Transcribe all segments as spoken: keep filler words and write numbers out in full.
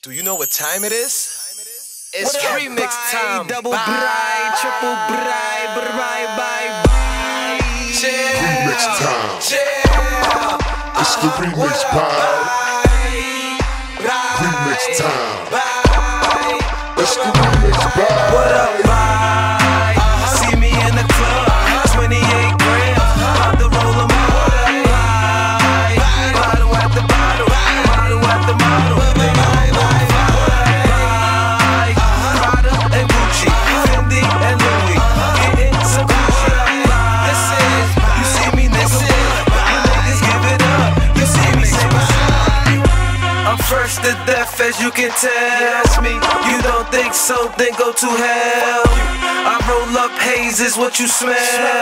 Do you know what time it is? It's remix time. Double bri, triple bri, bri, bye, bye. Remix time. Yeah. It's the remix pie. Remix time. It's the remix pie. What up, bye? See me in the club, twenty-eight grams, about to roll 'em up. Bye, bottle at the bottle, bottle at the model. Bye, bye, bye. Prada and Gucci, Fendi and Louis, getting some Gucci. This is, you see me, this is, you niggas give it up. You see me, say bye. I'm first to death, as you can tell. Me, you don't think so, then go to hell. I roll up haze, is what you smell.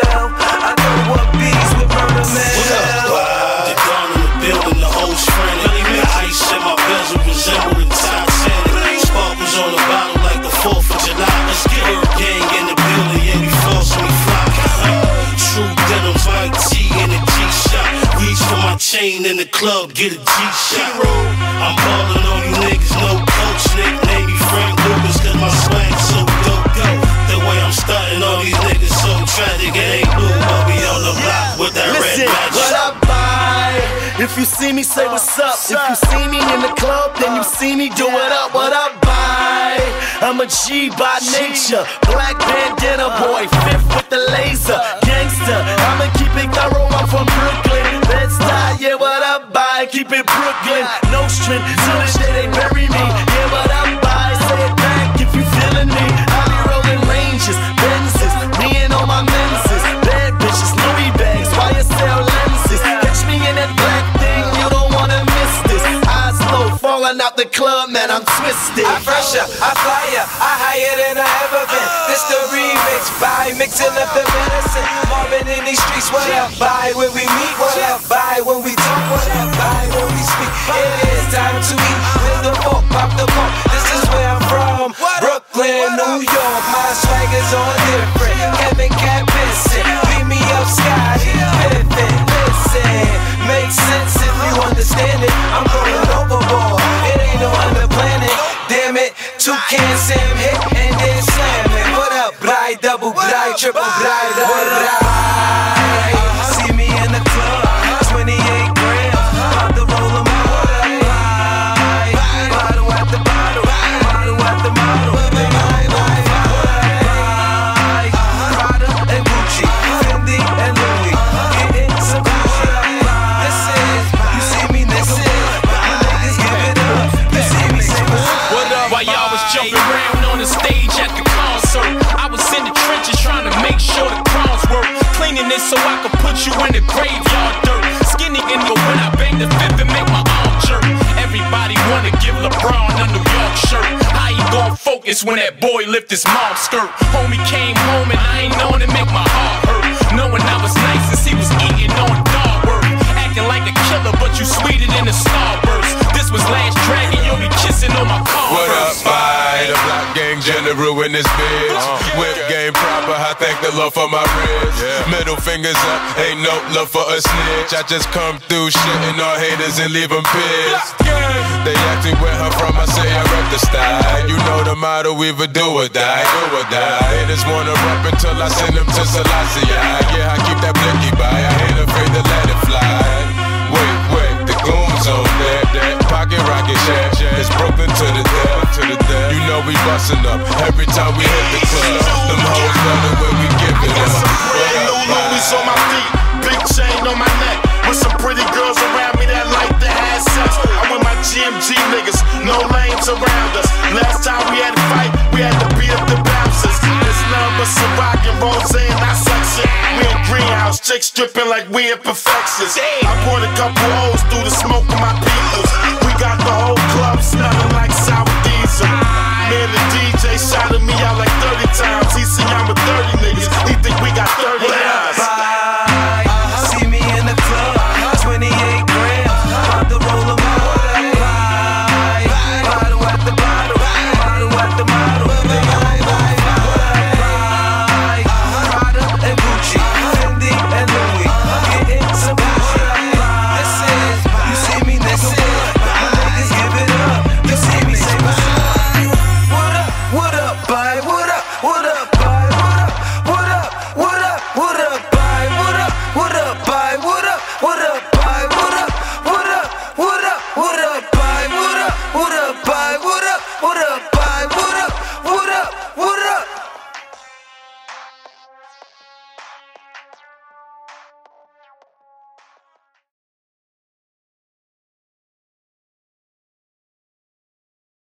I know what bees with murder man. What up, bud? The gun in the building, the whole frantic. The ice in my bezel resemble the Titanic. Sparkles on the bottle like the fourth of July. Let's get her gang in the building, yeah, we force and we fly. True denim, Mike T in a G-shot. Reach for my chain in the club, get a G-shot. I'm ballin' on you niggas, no coach, nickname me Frank Lucas, cause my swag so dope, go. The way I'm stuntin' on these niggas so tragic, it ain't blue, but we on the block with that Listen, red magic. what up, bye? If you see me, say what's up. If you see me in the club, then you see me do it up. What up, bye? I'm a G by nature, black bandana boy, fifth with the laser, gangster. I'ma keep it thorough. I'm from Brooklyn, Bed-Stuy. Yeah, what up, bye? Keep it Brooklyn, no strength till the day they bury me. Yeah, what up, bye? Say it back if you feeling me. I be rolling Rangers, Benzes, me and all my menses, bad bitches, Louis bags, Y S L lenses. Catch me in that black thing, you don't wanna miss this. Eyes low, falling out the club, man, I'm twisted. I fresher, I flyer, I higher than I ever been. This the remix, bye, mixing up the medicine. Marvin in these streets, what up, bye, when we meet, what up, bye, when we talk, what up, bye, when we speak. It is time to eat, with the fork, pop the cork. This is where I'm from, Brooklyn, New York. My swag is on different, Kevin Cat Vincent, beat me up, Scotty, Pippen. Listen, makes sense if you understand it. I'm going overboard, it ain't no other planet. Damn it, two cans Sam hit and then slam it. What up, bri, double bri, triple bri, double bri. See me in the club, twenty-eight grams, about to roll 'em up. Bottle at the bottle, bottle at the model. Prada and Gucci, Fendi and Louis, getting some Gucci. This is, you see me, this is, you niggas give it up. You see me, say what up? While y'all was jumping around on the stage at the concert, I was in the trenches trying to make sure the crowns work. Cleaning it so I could put you in the graveyard dirt. Skinny in the when I bang the fifth and make my arm jerk. Everybody wanna give LeBron a New York shirt. How you gon' focus when that boy lift his mom's skirt? Homie came home and I ain't known to make my heart hurt. Knowing I was nice since he was eating on dog work. Acting like a killer, but you sweeter than a starburst. This was Last Dragon, you'll be kissing on my car. What up, bye? The block gang general in this bitch. Whip game proper, I thank the Lord for my ribs. Middle fingers up, ain't no love for a snitch. I just come through shitting on haters and leave them pissed. They ask me where I'm from, I say I rep the style. You know the motto, either do or die, do or die. Haters wanna rap until I send them to Selassie. Yeah, I keep that blicky by, I ain't afraid to let it fly. Wait, wait, the goons on that, that pocket rocket shack. It's Brooklyn to the death, to the death. You know we bustin' up every time we hit the club. Them hoes love the way we give it up. Brand new Louis on my feet, big chain on my neck, with some pretty girls around me that like to have sex. I'm with my G M G niggas, no lanes around us. Last time we had a fight, we had to beat up the bouncers. It's none but Ciroc and Rose and I suck shit. We in greenhouse, chicks stripping like we in perfections. I poured a couple holes through the smoke of my pee.